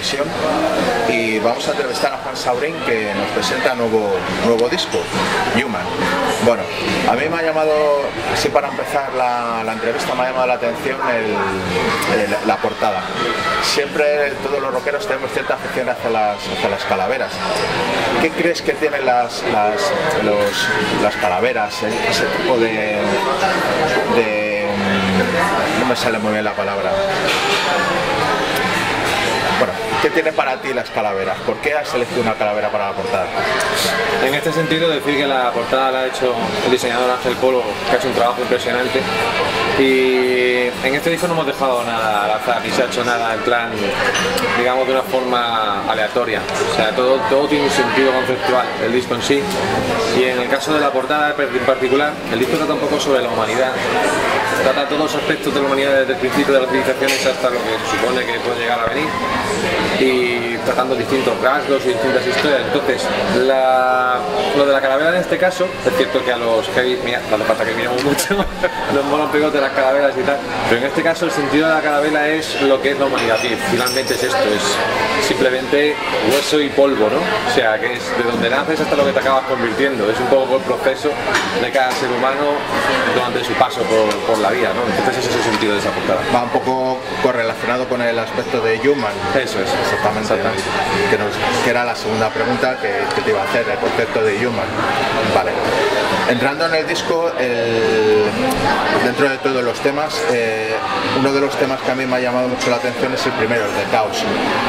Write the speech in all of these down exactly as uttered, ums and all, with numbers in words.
Eurovisión, y vamos a entrevistar a Juan Saurín, que nos presenta nuevo, nuevo disco, Human. Bueno, a mí me ha llamado, sí, para empezar la, la entrevista me ha llamado la atención el, el, la portada. Siempre todos los rockeros tenemos cierta afición hacia las, hacia las calaveras. ¿Qué crees que tienen las, las, los, las calaveras, ese tipo de, de... no me sale muy bien la palabra? Bueno, ¿qué tiene para ti las calaveras? ¿Por qué has elegido una calavera para la portada? En este sentido, decir que la portada la ha hecho el diseñador Ángel Polo, que ha hecho un trabajo impresionante, y en este disco no hemos dejado nada al azar, ni se ha hecho nada en plan, digamos, de una forma aleatoria. O sea, todo, todo tiene un sentido conceptual, el disco en sí, y en el caso de la portada en particular, el disco trata un poco sobre la humanidad, trata todos los aspectos de la humanidad desde el principio de las civilizaciones hasta lo que se supone que puede llegar a venir, y tratando distintos rasgos y distintas historias. Entonces, la, lo de la calavera en este caso, es cierto que a los heavy, mira, no hace falta que miremos mucho, los monos pegotes de las calaveras y tal, pero en este caso el sentido de la calavera es lo que es la humanidad, y finalmente es esto, es simplemente hueso y polvo, ¿no? O sea, que es de donde naces hasta lo que te acabas convirtiendo, es un poco el proceso de cada ser humano durante su paso por, por la vida, ¿no? Entonces ese es el sentido de esa portada. Va un poco correlacionado con el aspecto de Human. Eso es. Exactamente. Exactamente. Que, nos, que era la segunda pregunta que, que te iba a hacer, el concepto de Human. Vale. Entrando en el disco, el, dentro de todos los temas, eh, uno de los temas que a mí me ha llamado mucho la atención es el primero, el de Caos.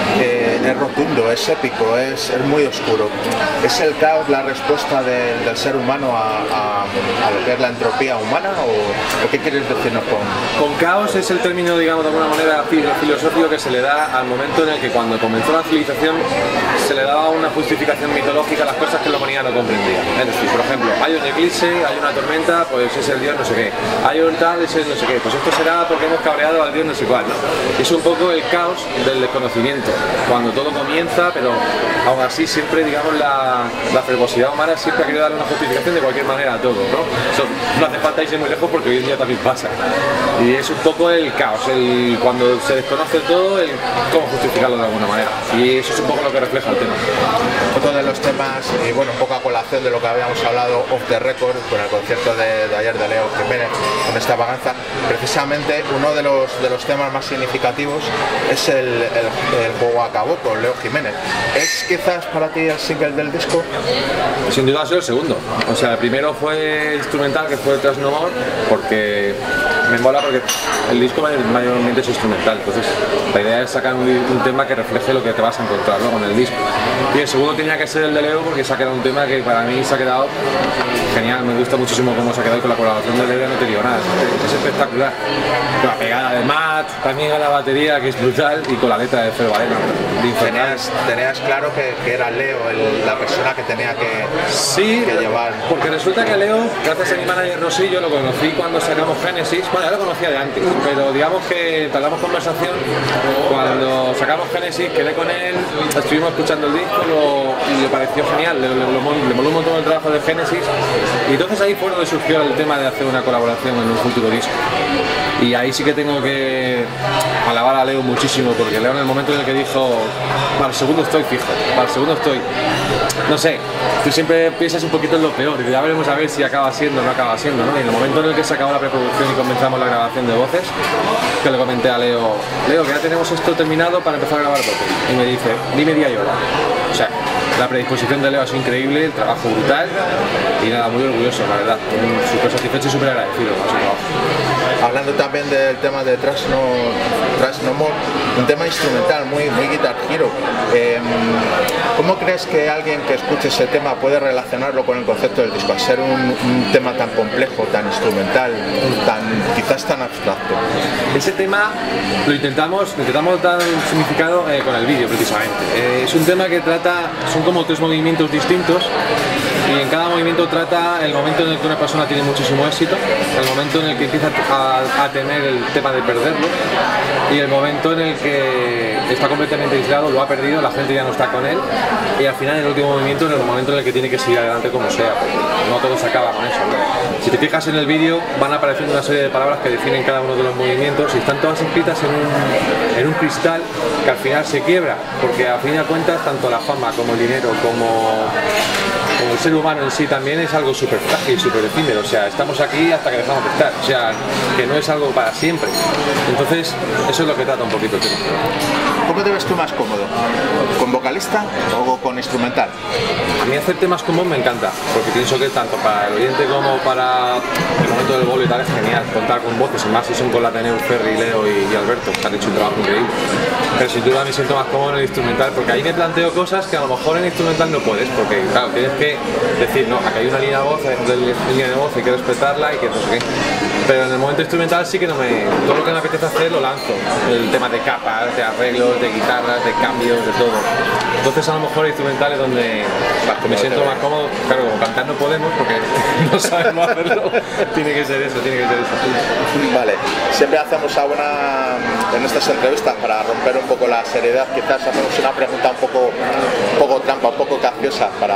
Eh, es rotundo, es épico, es, es muy oscuro. ¿Es el caos la respuesta del, del ser humano a, a, a lo que es la entropía humana, o, o qué quieres decirnos con...? Con caos es el término, digamos, de alguna manera filosófico que se le da al momento en el que, cuando comenzó la civilización, se le daba una justificación mitológica a las cosas que la humanidad no comprendía. Es decir, por ejemplo, hay un eclipse, hay una tormenta, pues es el dios no sé qué, hay un tal, es el no sé qué, pues esto será porque hemos cabreado al dios no sé cuál, ¿no? Es un poco el caos del desconocimiento, cuando todo comienza, pero aún así siempre, digamos, la, la fervosidad humana siempre ha querido darle una justificación de cualquier manera a todo, ¿no? Eso no hace falta irse muy lejos, porque hoy en día también pasa. Y es un poco el caos, el, cuando se desconoce todo, el cómo justificarlo de alguna manera. Y eso es un poco lo que refleja el tema. Otro de los temas, y bueno, un poco a colación de lo que habíamos hablado off the record con el concierto de, de ayer de Leo Jiménez, con Extravaganza, precisamente uno de los, de los temas más significativos es el, el, el juego acabó con Leo Jiménez. ¿Es quizás para ti el single del disco? Sin duda ha sido el segundo. O sea, el primero fue instrumental, que fue Trust No More, porque me mola, porque el disco mayormente es instrumental, entonces la idea es sacar un, un tema que refleje lo que te vas a encontrar, ¿no?, con el disco. Y el segundo tenía que ser el de Leo, porque se ha quedado un tema que para mí se ha quedado genial, me gusta muchísimo cómo se ha quedado, con la colaboración de Leo no te digo nada, es, es espectacular. Con la pegada de Matt, también a la batería, que es brutal, y con la letra de Fer Valena. Tenías, tenías claro que, que era Leo el, la persona que tenía que, sí, que llevar. Porque resulta que Leo, gracias a mi manager Rosillo, lo conocí cuando sacamos Génesis. Bueno, ya lo conocía de antes, pero digamos que entablamos conversación cuando sacamos Génesis, quedé con él, estuvimos escuchando el disco lo, y le pareció genial, le, le, le, le moló un montón el trabajo de Génesis, y entonces ahí fue donde surgió el tema de hacer una colaboración en un futuro disco. Y ahí sí que tengo que alabar a Leo muchísimo, porque Leo, en el momento en el que dijo para el segundo estoy fijo, para el segundo estoy, no sé, tú siempre piensas un poquito en lo peor, y ya veremos a ver si acaba siendo o no acaba siendo, ¿no? Y en el momento en el que se acabó la preproducción y comenzamos la grabación de voces, que le comenté a Leo, Leo, que ya tenemos esto terminado para empezar a grabar voces, y me dice, dime día y hora. O sea, la predisposición de Leo ha sido increíble, el trabajo brutal, y nada, muy orgulloso, la verdad, súper satisfecho y súper agradecido a su trabajo. Hablando también del tema de Trust No, Trust No More, un tema instrumental muy, muy Guitar Hero. Eh, ¿Cómo crees que alguien que escuche ese tema puede relacionarlo con el concepto del disco, al ser un, un tema tan complejo, tan instrumental, tan, quizás tan abstracto? Ese tema lo intentamos, intentamos dar un significado eh, con el vídeo, precisamente. Eh, es un tema que trata, son como tres movimientos distintos, y en cada movimiento trata el momento en el que una persona tiene muchísimo éxito, el momento en el que empieza a, a temer el tema de perderlo y el momento en el que está completamente aislado, lo ha perdido, la gente ya no está con él y al final en el último movimiento, en el momento en el que tiene que seguir adelante como sea, porque no todo se acaba con eso, ¿no? Si te fijas en el vídeo van apareciendo una serie de palabras que definen cada uno de los movimientos y están todas escritas en un, en un cristal que al final se quiebra, porque a fin de cuentas tanto la fama como el dinero como, como el ser humano en sí también es algo súper frágil, súper efímero, o sea, estamos aquí hasta que dejamos de estar, o sea, que no es algo para siempre. Entonces, eso es lo que trata un poquito el tema. ¿Cómo te ves tú más cómodo? ¿Con vocalista o con instrumental? A mí hacer temas con voz me encanta, porque pienso que tanto para el oyente como para el momento del bolo y tal es genial contar con voces, y más si son con la Neu Ferry, Leo y, y Alberto, que han hecho un trabajo increíble. Pero sin duda me siento más cómodo en el instrumental, porque ahí me planteo cosas que a lo mejor en el instrumental no puedes, porque claro, tienes que decir, no, aquí hay una línea de voz, de línea de voz, hay que respetarla y que no sé qué. Pero en el momento instrumental sí que no me... todo lo que me apetece hacer lo lanzo. El tema de capas, de arreglos, de guitarras, de cambios, de todo. Entonces a lo mejor el instrumental es donde pues, me siento más cómodo. Claro, como cantar no podemos porque no sabemos hacerlo. Tiene que ser eso, tiene que ser eso. Vale, siempre hacemos alguna... en estas entrevistas para romper un poco la seriedad, quizás hacemos una pregunta un poco, un poco trampa, un poco capciosa para...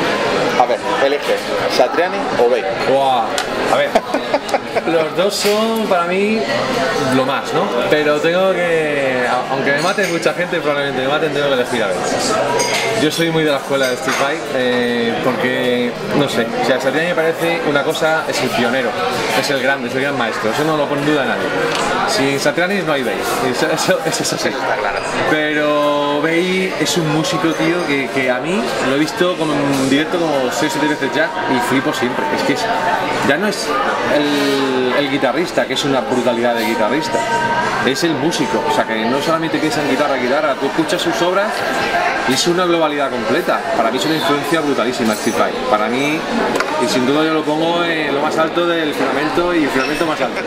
A ver, elige, Satriani o Bey. Wow. A ver, los dos son para mí lo más, ¿no? Pero tengo que, aunque me maten mucha gente, probablemente me maten, tengo que elegir a Bey. Yo soy muy de la escuela de Steve Vai, eh, porque, no sé, o sea, Satriani me parece una cosa, es el pionero, es el grande, es el gran maestro, eso no lo pone en duda nadie. Sin Satriani no hay Bey, eso, eso, eso es así. Está claro. Pero Bey es un músico, tío, que, que a mí lo he visto como en directo como seis o siete veces ya y flipo siempre. Es que es, ya no es el, el guitarrista, que es una brutalidad de guitarrista, es el músico, o sea que no solamente piensa en guitarra, guitarra, tú escuchas sus obras y es una globalidad completa. Para mí es una influencia brutalísima Steve Vai. Para mí, y sin duda yo lo pongo en lo más alto del firmamento y el firmamento más alto.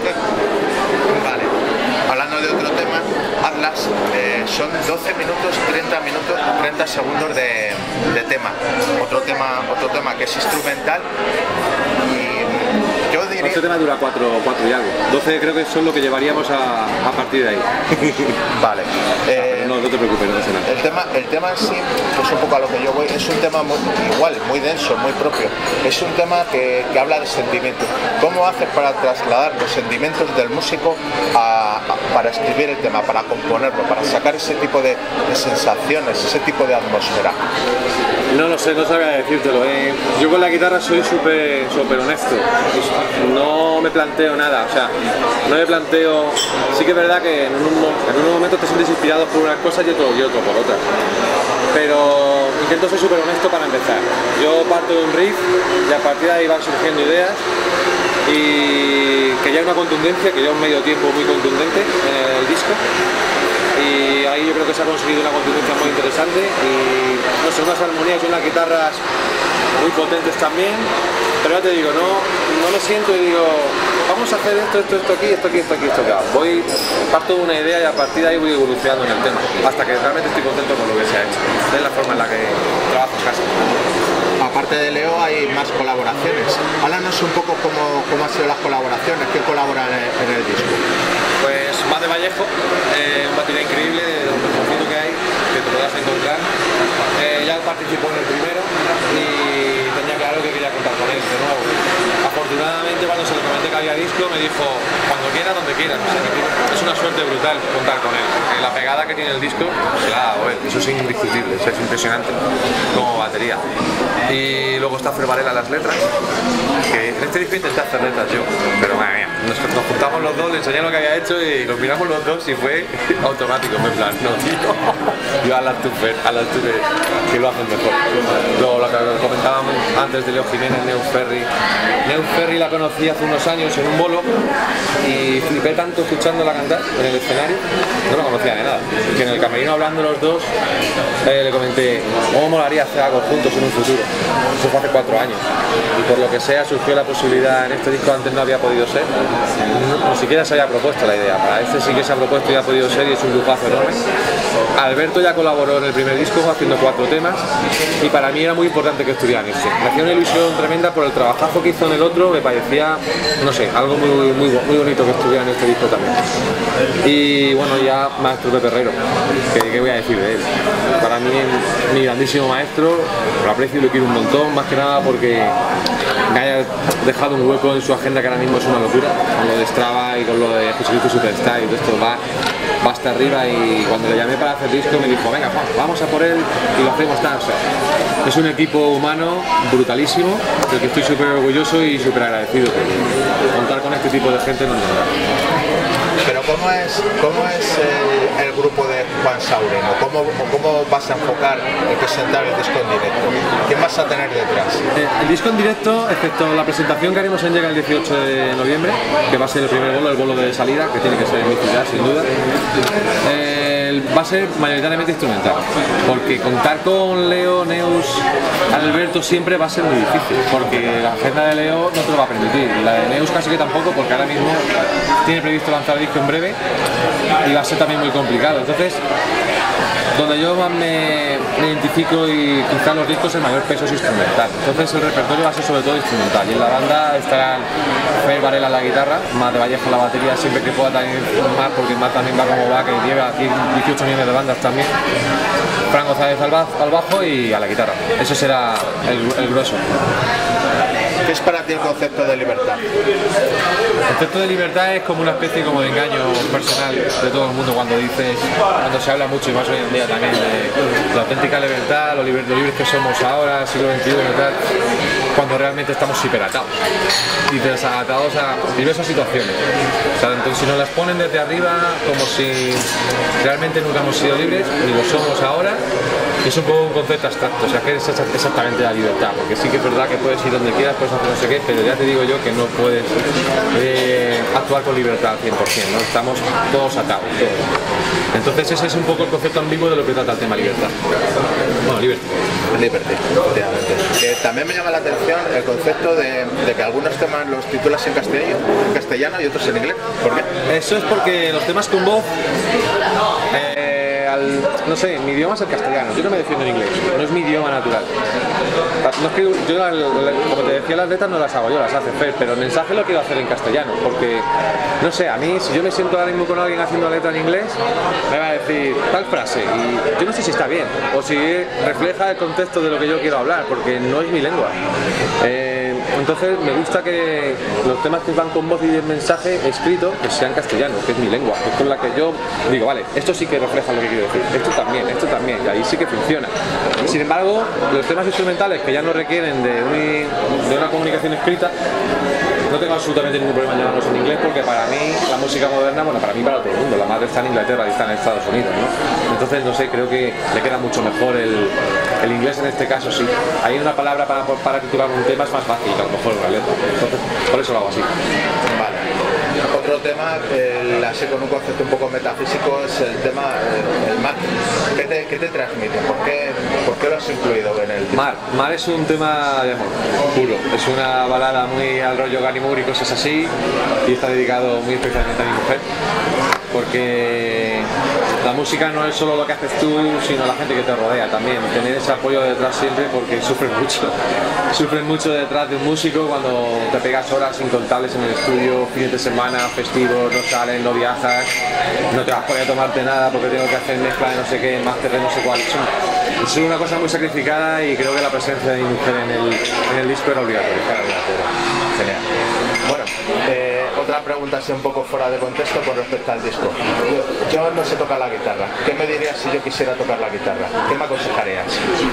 Vale. Hablando de otro tema, Atlas, eh, son doce minutos, treinta minutos, treinta segundos de, de tema. Otro tema, otro tema que es instrumental y yo diría... Este tema dura cuatro y algo. doce creo que son lo que llevaríamos a, a partir de ahí. Vale. Eh, no, no te preocupes, no pasa nada. El tema, el tema en sí, que es un poco a lo que yo voy, es un tema muy, igual, muy denso, muy propio. Es un tema que, que habla de sentimientos. ¿Cómo haces para trasladar los sentimientos del músico a, a, para escribir el tema, para componerlo, para sacar ese tipo de, de sensaciones, ese tipo de atmósfera? No lo sé, no sabría decírtelo. Eh. Yo con la guitarra soy súper súper honesto. No me planteo nada, o sea, no me planteo... Sí que es verdad que en un, en un momento te sientes inspirado por unas cosas y otro, y otro por otras. Pero intento ser súper honesto para empezar. Yo parto de un riff y a partir de ahí van surgiendo ideas y que ya hay una contundencia, que ya un medio tiempo muy contundente en el disco. Y ahí yo creo que se ha conseguido una contundencia muy interesante y no sé, unas armonías y unas guitarras muy potentes también, pero ya te digo, no, no me siento y digo, vamos a hacer esto, esto, esto aquí, esto aquí, esto aquí, esto acá. Voy, parto de una idea y a partir de ahí voy evolucionando en el tema, hasta que realmente estoy contento con lo que se ha hecho. Es la forma en la que trabajo en casa. Aparte de Leo hay más colaboraciones. Háblanos un poco cómo, cómo han sido las colaboraciones, quién colabora en el, en el disco. Pues Matt de Vallejo, eh, un batería increíble, de lo mejorcito que hay, que te podrás encontrar. Eh, ya participó en el primero y tenía claro que quería contar con él de nuevo. Afortunadamente cuando se le comenté que había disco me dijo, cuando quiera, donde quiera. O sea, es una suerte brutal contar con él. La pegada que tiene el disco se la ha dado él, eso es indiscutible, eso es impresionante como batería. Y luego está Fer Varela las letras, que en este disco intenté hacer letras yo, pero madre mía, nos, nos juntamos los dos, le enseñé lo que había hecho y los miramos los dos y fue automático, fue en plan, no tío, yo a las tu Fer, a las tu que, que lo hacen mejor. Luego lo que comentábamos antes de Leo Jiménez, Neu Ferry. Neu Ferry la conocí hace unos años en un bolo y flipé tanto escuchándola cantar en el escenario, no la conocía de nada, que en el camerino hablando los dos eh, le comenté, ¿cómo molaría hacer algo juntos en un futuro? Eso fue hace cuatro años y por lo que sea surgió la posibilidad, en este disco antes no había podido ser, no, ni siquiera se había propuesto la idea, para este sí que se ha propuesto y ha podido ser y es un lujazo enorme. Alberto ya colaboró en el primer disco haciendo cuatro temas y para mí era muy importante que estudiaran este. Me hacía una ilusión tremenda por el trabajazo que hizo en el otro, me parecía, no sé, algo muy, muy, muy bonito que estudiaran en este disco también. Y bueno, ya maestro Pepe Herrero, ¿qué, qué voy a decir de él? Para mí mi grandísimo maestro, lo aprecio y lo quiero un montón, más que nada porque me haya dejado un hueco en su agenda que ahora mismo es una locura, con lo de Strava y con lo de Jesucristo Superstar y todo esto va, va hasta arriba, y cuando le llamé para hacer disco me dijo, venga Juan, vamos a por él y lo hacemos tal. O sea, es un equipo humano brutalísimo, del que estoy súper orgulloso y súper agradecido. Contar con este tipo de gente no es nada. Pero ¿cómo es, cómo es el, el grupo de Juan Sauren? ¿O cómo, o cómo vas a enfocar el presentar el disco en directo? ¿Quién vas a tener detrás? Eh, el disco en directo, excepto la presentación que haremos en Llega el dieciocho de noviembre, que va a ser el primer bolo, el bolo de salida, que tiene que ser en mi ciudad, sin duda, eh, va a ser mayoritariamente instrumental, porque contar con Leo, Neus, Alberto siempre va a ser muy difícil, porque la agenda de Leo no te lo va a permitir, la de Neus casi que tampoco, porque ahora mismo tiene previsto lanzar disco en breve y va a ser también muy complicado. Entonces, donde yo más me, me identifico y quizá los discos el mayor peso es instrumental. Entonces el repertorio va a ser sobre todo instrumental, y en la banda estarán Fer Varela a la guitarra, Mar de Vallejo a la batería, siempre que pueda también Mar, porque Mar también va como va, que lleva aquí dieciocho millones de bandas también, Fran González al bajo, al bajo y a la guitarra. Eso será el, el grueso. ¿Qué es para ti el concepto de libertad? El concepto de libertad es como una especie como de engaño personal de todo el mundo cuando dices, cuando se habla mucho y más hoy en día también de la auténtica libertad, lo libres, lo libres que somos ahora, siglo veintiuno y tal, cuando realmente estamos hiperatados y desatados a diversas situaciones. O sea, entonces, si nos las ponen desde arriba como si realmente nunca hemos sido libres, ni lo somos ahora, es un poco un concepto abstracto. O sea, que es exactamente la libertad, porque sí que es verdad que puedes ir donde quieras, puedes hacer no sé qué, pero ya te digo yo que no puedes eh, actuar con libertad al cien por cien, ¿no? Estamos todos atados, todos. Entonces ese es un poco el concepto ambiguo de lo que trata el tema libertad. Bueno, libertad. Liberty, efectivamente. Eh, también me llama la atención el concepto de, de que algunos temas los titulas en castellano, en castellano y otros en inglés. ¿Por qué? Eso es porque los temas con voz, eh, al, no sé, mi idioma es el castellano, yo no me defiendo en inglés, no es mi idioma natural. No es que yo, como te decía, las letras no las hago yo, las hace Fer, pero el mensaje lo quiero hacer en castellano, porque, no sé, a mí, si yo me siento ahora mismo con alguien haciendo letra en inglés, me va a decir tal frase, y yo no sé si está bien, o si refleja el contexto de lo que yo quiero hablar, porque no es mi lengua. Eh, entonces me gusta que los temas que van con voz y el mensaje escrito, que sean castellano, que es mi lengua, que es con la que yo digo, vale, esto sí que refleja lo que quiero decir, esto también, esto también, y ahí sí que funciona. Sin embargo, los temas instrumentales que ya no requieren de, un, de una comunicación escrita, no tengo absolutamente ningún problema en llamarlos en inglés, porque para mí la música moderna, bueno, para mí para todo el mundo, la madre está en Inglaterra y está en Estados Unidos, ¿no? Entonces, no sé, creo que le queda mucho mejor el, el inglés en este caso, sí. Hay una palabra para, para titular un tema es más fácil que a lo mejor una letra, entonces por eso lo hago así. Vale. Otro tema, el, así con un concepto un poco metafísico, es el tema, el, el mar. ¿Qué te, qué te transmite? ¿Por qué, ¿Por qué lo has incluido en el disco? Mar. Mar es un tema de amor puro. Es una balada muy al rollo Ganimur y cosas así, y está dedicado muy especialmente a mi mujer, porque la música no es solo lo que haces tú, sino la gente que te rodea también. Tener ese apoyo detrás siempre, porque sufren mucho. Sufren mucho detrás de un músico cuando te pegas horas incontables en el estudio, fines de semana, festivos, no sales, no viajas, no te vas a poder tomarte nada porque tengo que hacer mezcla de no sé qué, máster de no sé cuál. Es una cosa muy sacrificada, y creo que la presencia de mi mujer en el, en el disco era obligatoria. Genial. Bueno, eh, otra pregunta así un poco fuera de contexto con respecto al disco. Yo, yo no sé tocar la guitarra. ¿Qué me dirías si yo quisiera tocar la guitarra? ¿Qué me aconsejarías?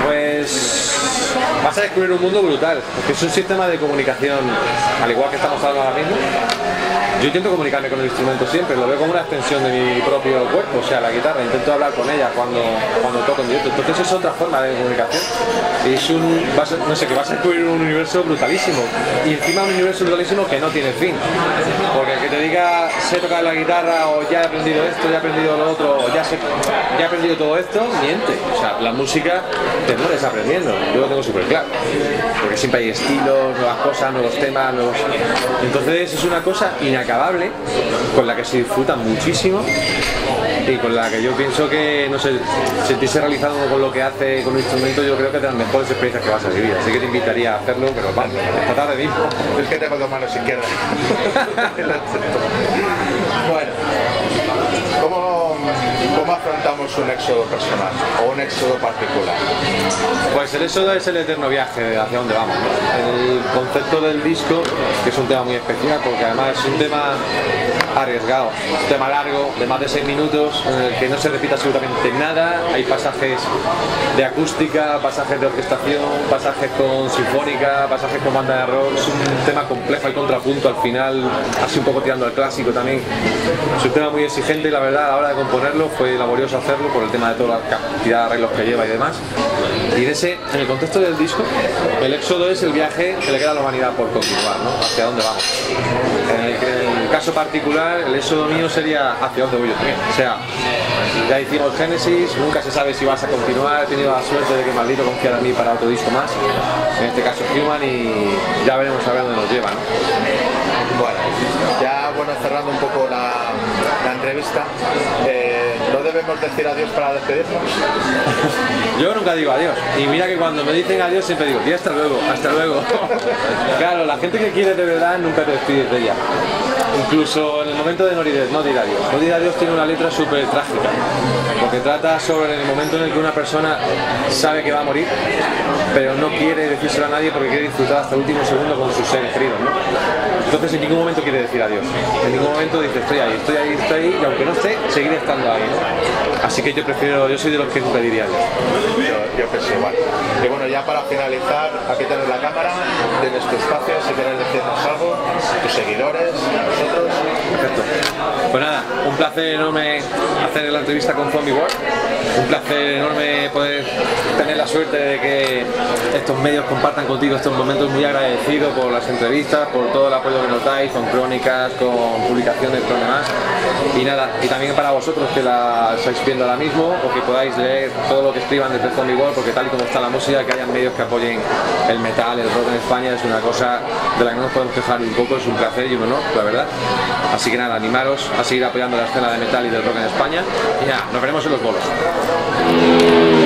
Pues vas a descubrir un mundo brutal, porque es un sistema de comunicación, al igual que estamos hablando ahora mismo. Yo intento comunicarme con el instrumento siempre, lo veo como una extensión de mi propio cuerpo, o sea, la guitarra, intento hablar con ella cuando, cuando toco en directo. Entonces es otra forma de comunicación, y es un, vas a, no sé, que vas a descubrir un universo brutalísimo, y encima un universo brutalísimo que no tiene fin, porque el que te diga sé tocar la guitarra, o ya he aprendido esto, ya he aprendido lo otro, o ya, sé, ya he aprendido todo esto, miente. O sea, la música te mueres aprendiendo, yo lo tengo súper claro, porque siempre hay estilos, nuevas cosas, nuevos temas, nuevos... Entonces es una cosa inacabable, con la que se disfruta muchísimo, y con la que yo pienso que, no sé, sentirse realizado con lo que hace con un instrumento, yo creo que es de las mejores experiencias que vas a vivir. Así que te invitaría a hacerlo, pero vamos, esta tarde mismo. Es que tengo dos manos izquierdas. Bueno, ¿cómo, ¿cómo afrontamos un éxodo personal o un éxodo particular? Pues el éxodo es el eterno viaje hacia donde vamos, ¿no? El concepto del disco, que es un tema muy especial, porque además es un tema arriesgado, un tema largo, de más de seis minutos, en el que no se repite absolutamente nada. Hay pasajes de acústica, pasajes de orquestación, pasajes con sinfónica, pasajes con banda de rock. Es un tema complejo, hay contrapunto al final, así un poco tirando al clásico también. Es un tema muy exigente y la verdad a la hora de componerlo fue laborioso hacerlo por el tema de toda la cantidad de arreglos que lleva y demás. Y en, ese, en el contexto del disco, el éxodo es el viaje que le queda a la humanidad por continuar, ¿no? Hacia dónde vamos. En el, en el caso particular, el éxodo mío sería hacia dónde voy yo también. O sea, ya hicimos Génesis, nunca se sabe si vas a continuar, he tenido la suerte de que Maldito confiara en mí para otro disco más, en este caso Human, y ya veremos a ver dónde nos lleva, ¿no? Bueno, ya bueno, cerrando un poco la, la entrevista, eh, ¿no debemos decir adiós para despedirnos? Yo nunca digo adiós, y mira que cuando me dicen adiós siempre digo, y hasta luego, hasta luego. Claro, la gente que quiere de verdad nunca te despides de ella. Incluso en el momento de no dir, no dir adiós. No dir adiós tiene una letra súper trágica, porque trata sobre el momento en el que una persona sabe que va a morir, pero no quiere decírselo a nadie porque quiere disfrutar hasta el último segundo con sus seres queridos, ¿no? Entonces en ningún momento quiere decir adiós. En ningún momento dice estoy ahí, estoy ahí, estoy ahí, y aunque no esté, seguiré estando ahí, ¿no? Así que yo prefiero, yo soy de los que nunca diría adiós. Yo, yo pensé igual. Y bueno, ya para finalizar, aquí tenés la cámara, tienes tu espacio, si quieres decirnos algo, tus seguidores, a nosotros. Perfecto. Pues nada, un placer enorme hacer la entrevista con Zombie World. Un placer enorme poder tener la suerte de que estos medios compartan contigo estos momentos. Muy agradecido por las entrevistas, por todo el apoyo que nos dais, con crónicas, con publicaciones, con demás. Y nada, y también para vosotros que la estáis viendo ahora mismo o que podáis leer todo lo que escriban desde Zombie World, porque tal y como está la música, que hayan medios que apoyen el metal, el rock en España, es una cosa de la que no nos podemos quejar un poco, es un placer y un honor, la verdad. Así que nada, animaros a seguir apoyando la escena de metal y del rock en España. Y nada, nos veremos en los bolos.